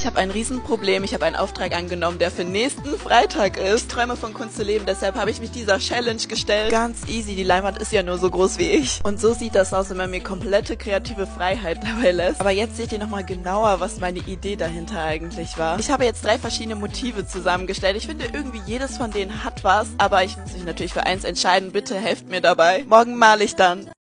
Ich habe ein Riesenproblem. Ich habe einen Auftrag angenommen, der für nächsten Freitag ist. Ich träume von Kunst zu leben, deshalb habe ich mich dieser Challenge gestellt. Ganz easy, die Leinwand ist ja nur so groß wie ich. Und so sieht das aus, wenn man mir komplette kreative Freiheit dabei lässt. Aber jetzt seht ihr nochmal genauer, was meine Idee dahinter eigentlich war. Ich habe jetzt 3 verschiedene Motive zusammengestellt. Ich finde irgendwie jedes von denen hat was, aber ich muss mich natürlich für eins entscheiden. Bitte helft mir dabei. Morgen male ich dann.